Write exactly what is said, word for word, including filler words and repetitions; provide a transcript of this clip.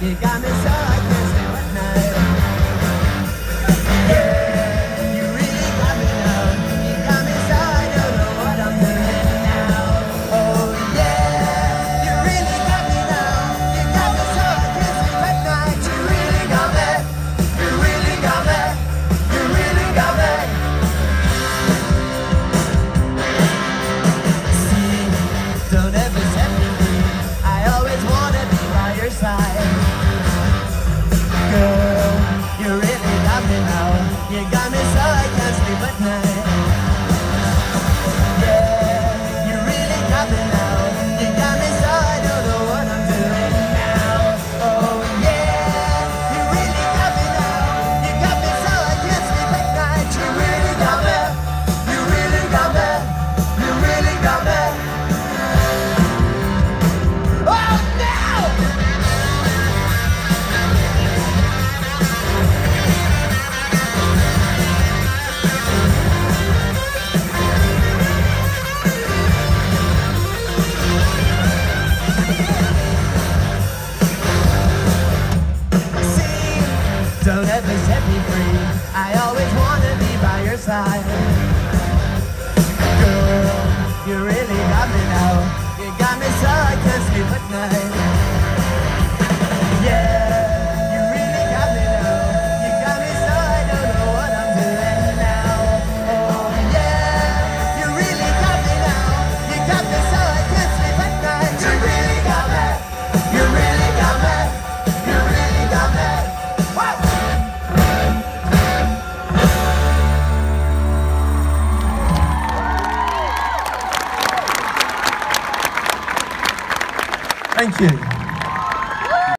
You got me so I can't sleep at night. Yeah, you really got me now. You got me so I don't know what I'm doing now. Oh yeah, you really got me now. You got me so I can't sleep at night. You really got me. You really got me. You really got me. See, don't ever set me free. I always wanna be by your side. Girl, you really got me now. You got me so I can't sleep at night. Yeah, you really got me now. You got me so I don't know what I'm doing now. Oh yeah, you really got me now. You got me so I can't sleep at night. You really got me. You really got me. You really got me. Oh no! Don't ever set me free. I always wanna be by your side. Girl, you really got me now. You got me so I can't sleep at night. Yeah, you really got me now. You got me so I don't know what I'm doing now. Oh yeah, you really got me now. You got me so I can't sleep at night. You really got me. You really got me. You really got me. Whoa! Thank you.